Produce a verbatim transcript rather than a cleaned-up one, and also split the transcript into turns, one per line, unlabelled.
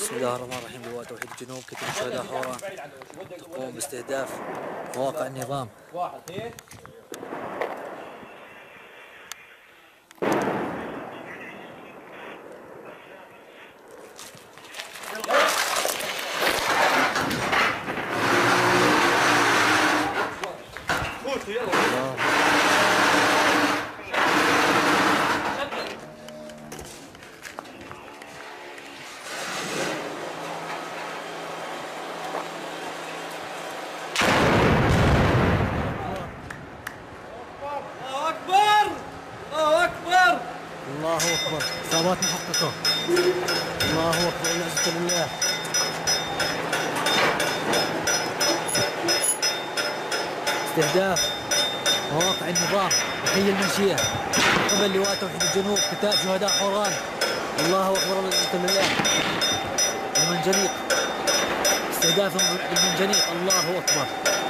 بسم الله الرحمن الرحيم. لواء توحيد الجنوب كتيبة شهداء حوران تقوم باستهداف مواقع النظام. الله أكبر، إصابات محققة. الله أكبر، العزة لله. استهداف مواقع النظام وحي المنشية قبل لواء توحيد الجنوب كتاب شهداء حوران. الله أكبر، العزة لله. المنجنيق، استهداف المنجنيق. الله أكبر.